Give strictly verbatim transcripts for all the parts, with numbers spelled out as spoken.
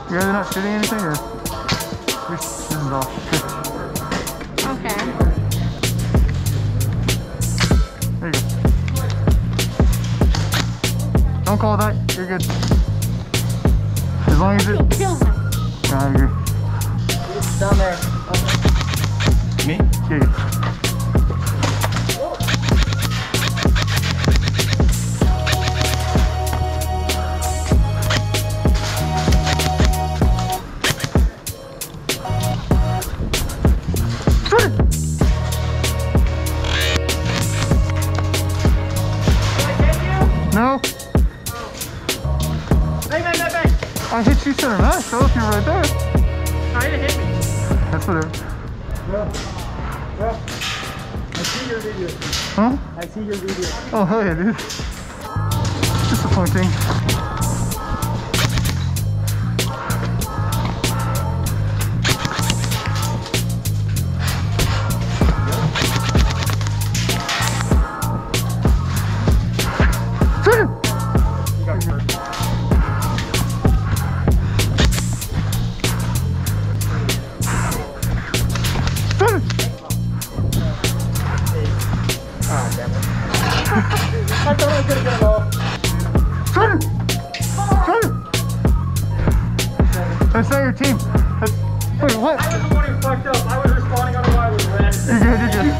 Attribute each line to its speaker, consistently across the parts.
Speaker 1: You guys are not shooting anything, or? This is off.
Speaker 2: Okay.
Speaker 1: There you go. Don't call that. You're good. As long as it.
Speaker 2: Kill him.
Speaker 1: Yeah, I agree.
Speaker 3: It's down there. Okay.
Speaker 1: Me? Yeah. No.
Speaker 3: Bang, bang, bang, bang.
Speaker 1: I hit you center mass, so if you're right there.
Speaker 3: Try to hit me.
Speaker 1: That's whatever.
Speaker 3: Bro, bro. I see your video.
Speaker 1: Huh?
Speaker 3: I see your video.
Speaker 1: Oh, hell yeah, dude. Disappointing.
Speaker 3: I thought I could have got it off.
Speaker 1: That's not your team. That's, wait, what?
Speaker 3: I was the one who fucked up. I was responding on the wire with red.
Speaker 1: You're good, you're good.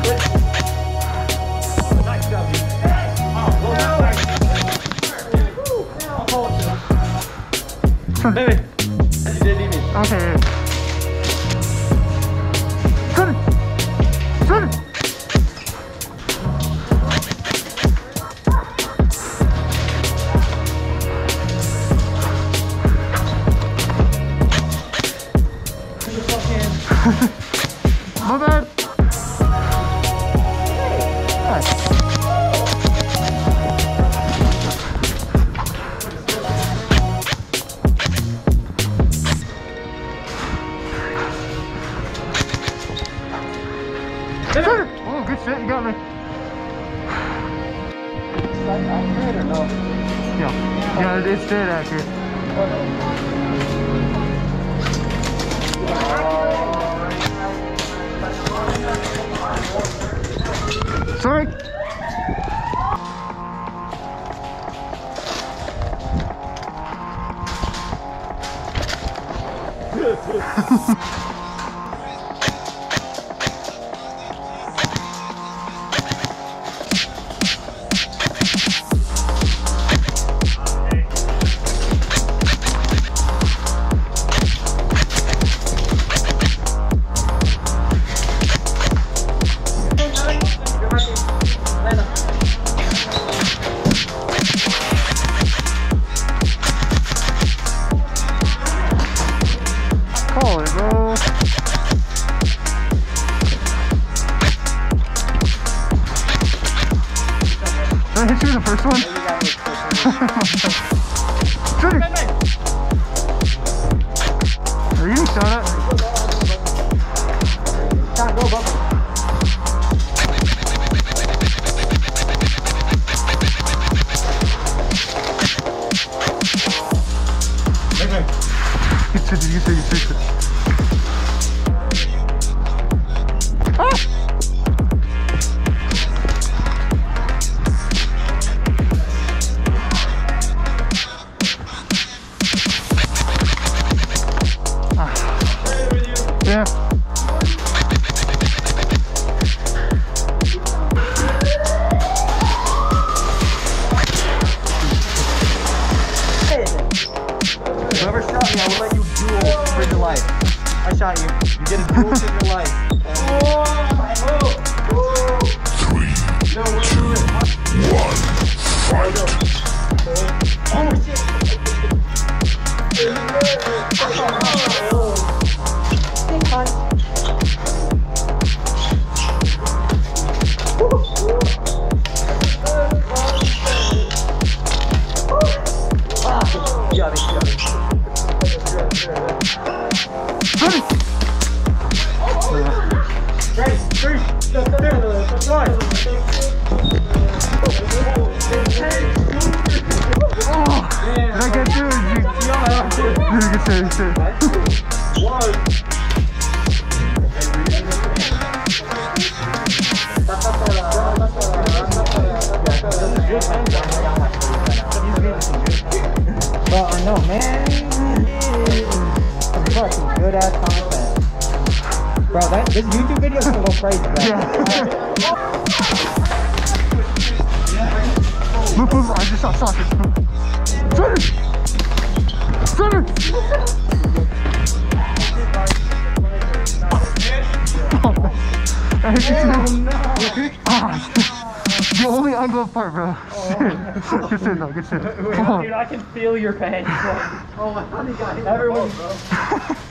Speaker 3: Nice job, dude. Oh, well done. I'll call it to him. Baby, you did need me.
Speaker 1: Okay, yeah. Shoot it! Shoot it! My bad. Nice. Oh, good shit, you got me.
Speaker 3: Accurate or no?
Speaker 1: Yeah, yeah, it's dead accurate. Sorry. Call it, bro. Did I hit you in the first one? Shoot it! Are you getting shot at?
Speaker 3: Can't go, Bubba.
Speaker 1: You said you said you fixed it. Ah! Ah. Yeah.
Speaker 3: Whoever shot me, I will let you duel for your life. I shot you. You get a duel for your life. Oh, oh,
Speaker 4: Three,
Speaker 3: no, we're doing it.
Speaker 4: one, fight.
Speaker 3: Oh, shit. Got it, got it. Ready, three, two, one.
Speaker 1: Oh, did I get through? Did you?
Speaker 3: Yeah, I
Speaker 1: Did you get through?
Speaker 3: This YouTube video is gonna go crazy, guys.
Speaker 1: Yeah. Move, move, I just saw sausage. Center! Center! Oh, no. Ah, the only ungloved part, bro. Oh. Good shit, though. Good shit.
Speaker 3: Dude, I can feel your pain. Oh my god, everyone, bro.